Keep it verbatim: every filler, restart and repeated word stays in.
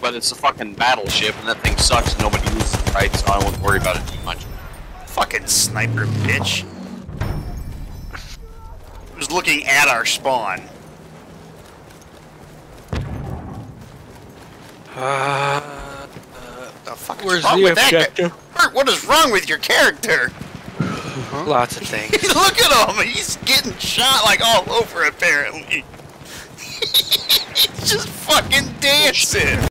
but it's a fucking battleship, and that thing sucks, and nobody uses it right, so I won't worry about it too much. Fucking sniper bitch. Was looking at our spawn. Uh, uh, the fuck is where's wrong the with that objective? guy? Bert, what is wrong with your character? Huh? Lots of things. Look at him! He's getting shot like all over apparently. He's just fucking dancing!